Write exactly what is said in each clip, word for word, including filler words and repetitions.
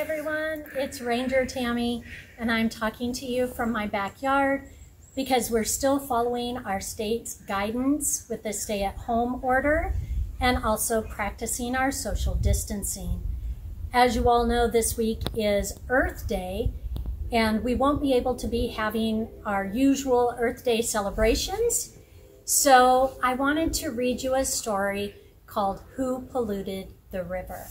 everyone, it's Ranger Tammy, and I'm talking to you from my backyard because we're still following our state's guidance with the stay-at-home order and also practicing our social distancing. As you all know, this week is Earth Day, and we won't be able to be having our usual Earth Day celebrations. So I wanted to read you a story called Who Polluted the River?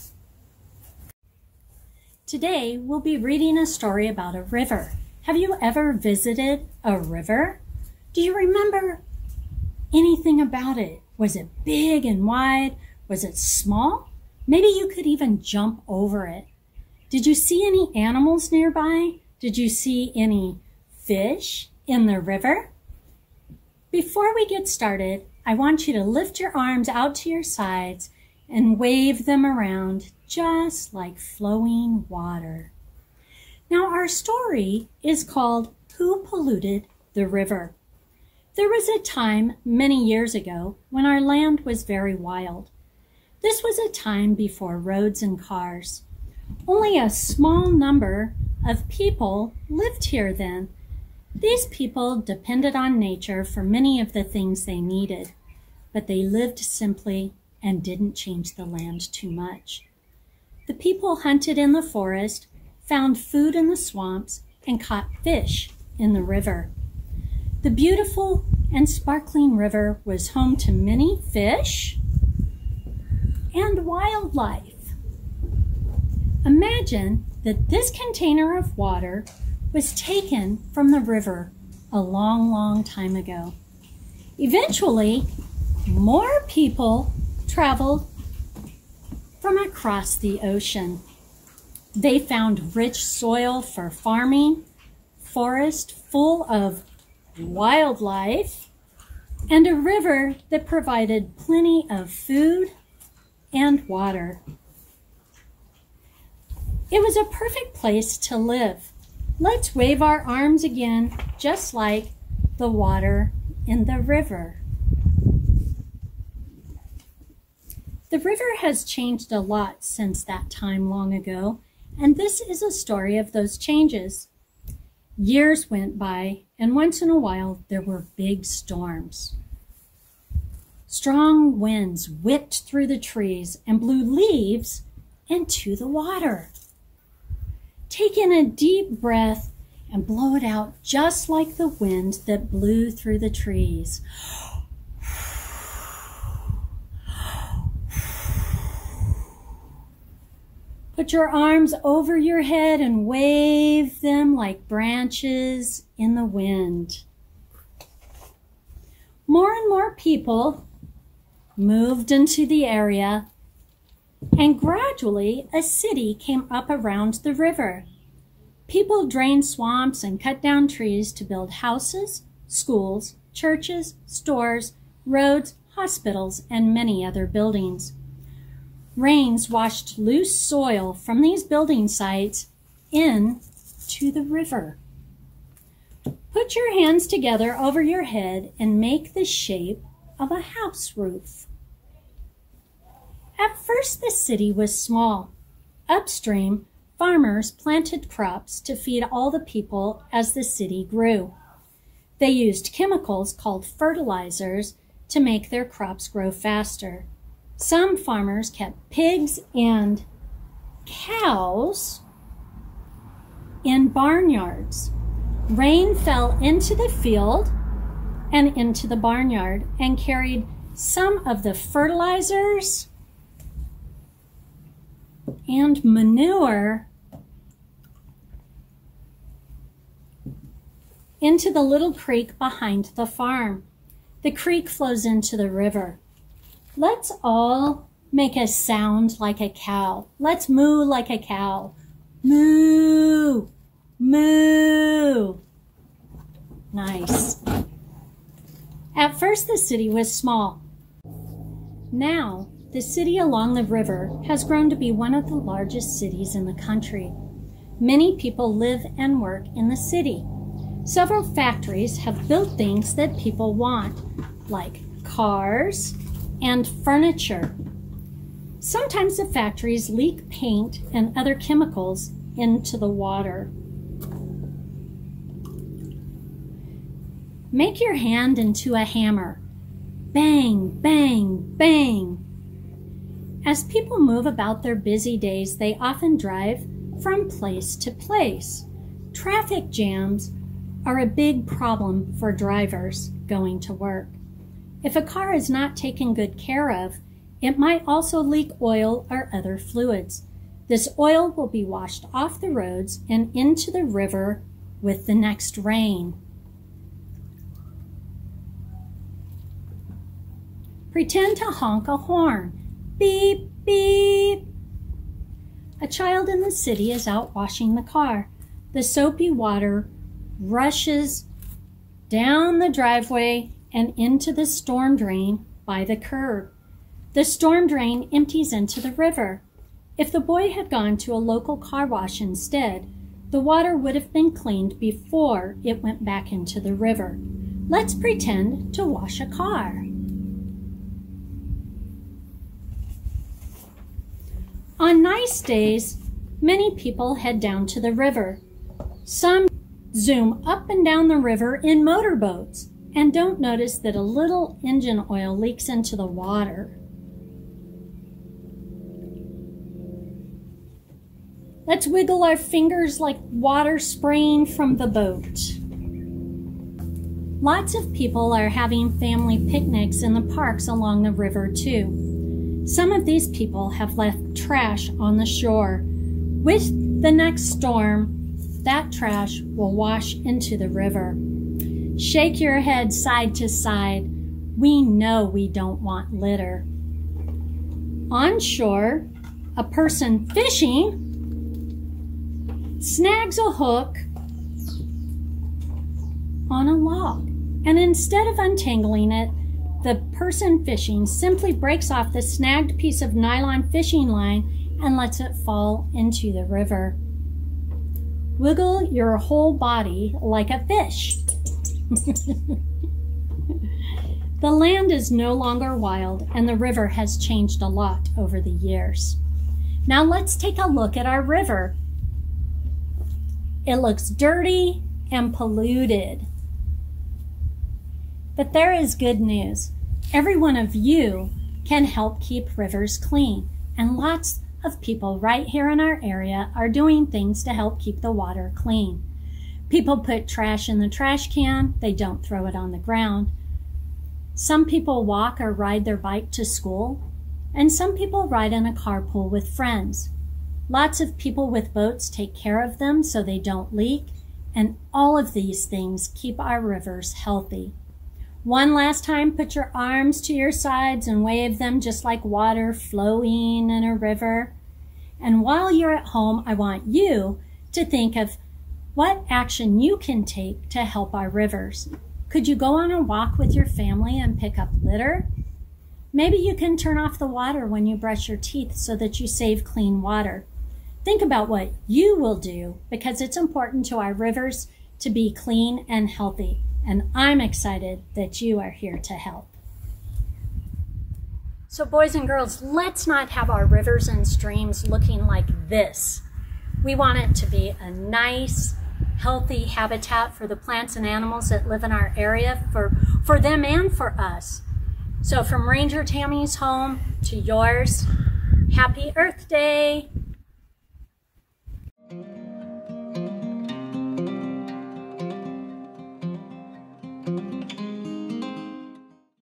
Today, we'll be reading a story about a river. Have you ever visited a river? Do you remember anything about it? Was it big and wide? Was it small? Maybe you could even jump over it. Did you see any animals nearby? Did you see any fish in the river? Before we get started, I want you to lift your arms out to your sides and wave them around just like flowing water. Now, our story is called Who Polluted the River? There was a time many years ago when our land was very wild. This was a time before roads and cars. Only a small number of people lived here then. These people depended on nature for many of the things they needed, but they lived simply and didn't change the land too much. The people hunted in the forest, found food in the swamps, and caught fish in the river. The beautiful and sparkling river was home to many fish and wildlife. Imagine that this container of water was taken from the river a long, long time ago. Eventually, more people traveled from across the ocean. They found rich soil for farming, forest full of wildlife, and a river that provided plenty of food and water. It was a perfect place to live. Let's wave our arms again, just like the water in the river. The river has changed a lot since that time long ago, and this is a story of those changes. Years went by, and once in a while there were big storms. Strong winds whipped through the trees and blew leaves into the water. Take in a deep breath and blow it out just like the wind that blew through the trees. Put your arms over your head and wave them like branches in the wind. More and more people moved into the area, and gradually a city came up around the river. People drained swamps and cut down trees to build houses, schools, churches, stores, roads, hospitals, and many other buildings. Rains washed loose soil from these building sites into the river. Put your hands together over your head and make the shape of a house roof. At first, the city was small. Upstream, farmers planted crops to feed all the people as the city grew. They used chemicals called fertilizers to make their crops grow faster. Some farmers kept pigs and cows in barnyards. Rain fell into the field and into the barnyard and carried some of the fertilizers and manure into the little creek behind the farm. The creek flows into the river. Let's all make a sound like a cow. Let's moo like a cow. Moo, moo. Nice. At first, the city was small. Now, the city along the river has grown to be one of the largest cities in the country. Many people live and work in the city. Several factories have built things that people want, like cars and furniture. Sometimes the factories leak paint and other chemicals into the water. Make your hand into a hammer. Bang, bang, bang. As people move about their busy days, they often drive from place to place. Traffic jams are a big problem for drivers going to work. If a car is not taken good care of, it might also leak oil or other fluids. This oil will be washed off the roads and into the river with the next rain. Pretend to honk a horn. Beep, beep. A child in the city is out washing the car. The soapy water rushes down the driveway and into the storm drain by the curb. The storm drain empties into the river. If the boy had gone to a local car wash instead, the water would have been cleaned before it went back into the river. Let's pretend to wash a car. On nice days, many people head down to the river. Some zoom up and down the river in motorboats and don't notice that a little engine oil leaks into the water. Let's wiggle our fingers like water spraying from the boat. Lots of people are having family picnics in the parks along the river too. Some of these people have left trash on the shore. With the next storm, that trash will wash into the river. Shake your head side to side. We know we don't want litter. On shore, a person fishing snags a hook on a log, and instead of untangling it, the person fishing simply breaks off the snagged piece of nylon fishing line and lets it fall into the river. Wiggle your whole body like a fish. The land is no longer wild, and the river has changed a lot over the years. Now let's take a look at our river. It looks dirty and polluted. But there is good news. Every one of you can help keep rivers clean, and lots of people right here in our area are doing things to help keep the water clean. People put trash in the trash can. They don't throw it on the ground. Some people walk or ride their bike to school, and some people ride in a carpool with friends. Lots of people with boats take care of them so they don't leak, and all of these things keep our rivers healthy. One last time, put your arms to your sides and wave them just like water flowing in a river. And while you're at home, I want you to think of what action you can take to help our rivers. Could you go on a walk with your family and pick up litter? Maybe you can turn off the water when you brush your teeth so that you save clean water. Think about what you will do, because it's important to our rivers to be clean and healthy. And I'm excited that you are here to help. So boys and girls, let's not have our rivers and streams looking like this. We want it to be a nice, healthy habitat for the plants and animals that live in our area, for, for them and for us. So from Ranger Tammy's home to yours, happy Earth Day.